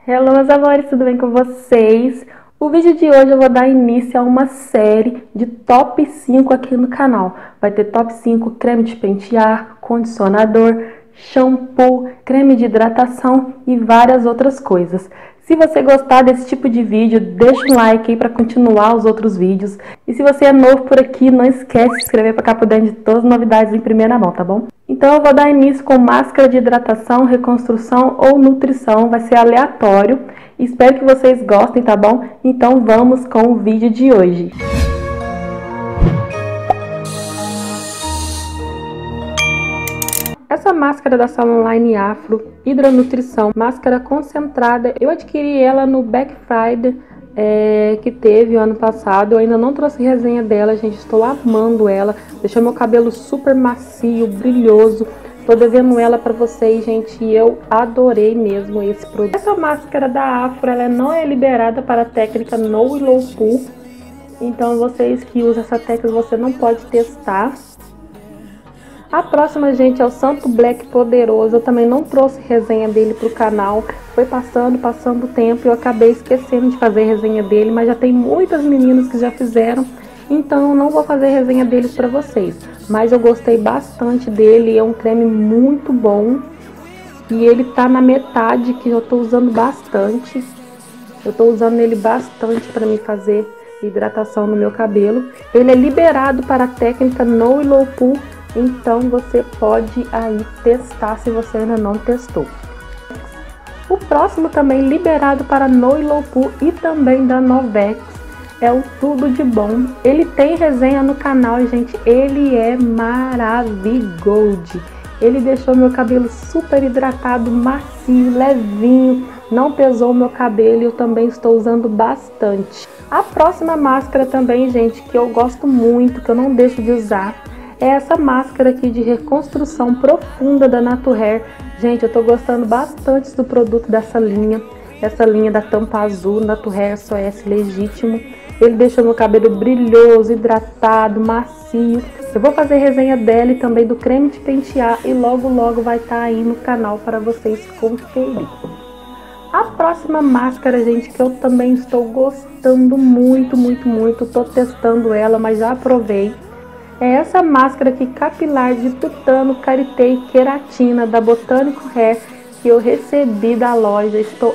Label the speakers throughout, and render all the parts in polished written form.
Speaker 1: Hello, meus amores, tudo bem com vocês? O vídeo de hoje eu vou dar início a uma série de top 5 aqui no canal. Vai ter top 5 creme de pentear, condicionador, shampoo, creme de hidratação e várias outras coisas. Se você gostar desse tipo de vídeo, deixa um like aí para continuar os outros vídeos. E se você é novo por aqui, não esquece de se inscrever para ficar por dentro de todas as novidades em primeira mão, tá bom? Então eu vou dar início com máscara de hidratação, reconstrução ou nutrição, vai ser aleatório. Espero que vocês gostem, tá bom? Então vamos com o vídeo de hoje. Essa máscara da Salon Line Afro, Hidronutrição, máscara concentrada, eu adquiri ela no Black Friday que teve o ano passado. Eu ainda não trouxe resenha dela, gente, estou amando ela, deixou meu cabelo super macio, brilhoso. Tô devendo ela para vocês, gente, e eu adorei mesmo esse produto. Essa máscara da Afro, ela não é liberada para a técnica No e Low Poo, então vocês que usam essa técnica, você não pode testar. A próxima, gente, é o Santo Black Poderoso. Eu também não trouxe resenha dele pro canal. Foi passando o tempo e eu acabei esquecendo de fazer resenha dele, mas já tem muitas meninas que já fizeram, então eu não vou fazer resenha deles pra vocês. Mas eu gostei bastante dele, é um creme muito bom. E ele tá na metade, que eu tô usando bastante. Eu tô usando ele bastante para me fazer hidratação no meu cabelo. Ele é liberado para a técnica No e Low Poo, então você pode aí testar se você ainda não testou. O próximo também liberado para No e Low Poo e também da Novex é o Tudo de Bom. Ele tem resenha no canal, gente, ele é maravilhoso. Ele deixou meu cabelo super hidratado, macio, levinho, não pesou meu cabelo e eu também estou usando bastante. A próxima máscara também, gente, que eu gosto muito, que eu não deixo de usar, é essa máscara aqui de reconstrução profunda da Naturhair. Gente, eu tô gostando bastante do produto dessa linha. Essa linha da tampa azul, Naturhair SOS Legítimo. Ele deixa meu cabelo brilhoso, hidratado, macio. Eu vou fazer resenha dela e também do creme de pentear e logo vai estar aí no canal para vocês conferirem. A próxima máscara, gente, que eu também estou gostando muito, tô testando ela, mas já provei. É essa máscara aqui capilar de tutano, karité e queratina da Botânico Hair que eu recebi da loja. Estou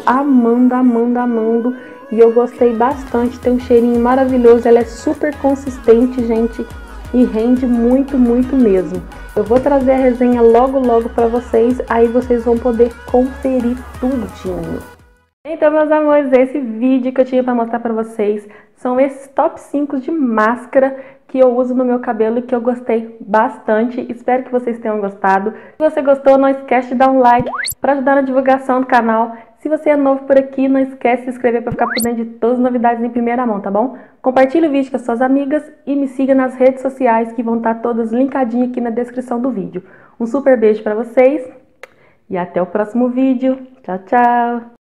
Speaker 1: amando e eu gostei bastante, tem um cheirinho maravilhoso, ela é super consistente, gente, e rende muito mesmo. Eu vou trazer a resenha logo para vocês, aí vocês vão poder conferir tudinho. Então, meus amores, esse vídeo que eu tinha para mostrar para vocês são esses top 5 de máscara que eu uso no meu cabelo e que eu gostei bastante. Espero que vocês tenham gostado. Se você gostou, não esquece de dar um like para ajudar na divulgação do canal. Se você é novo por aqui, não esquece de se inscrever para ficar por dentro de todas as novidades em primeira mão, tá bom? Compartilhe o vídeo com as suas amigas e me siga nas redes sociais que vão estar todas linkadinhas aqui na descrição do vídeo. Um super beijo para vocês e até o próximo vídeo. Tchau, tchau!